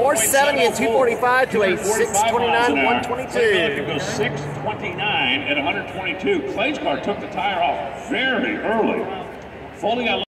470 and 245 to a 629, 122. It goes 629 at 122. Clay's car took the tire off very early. Folding out.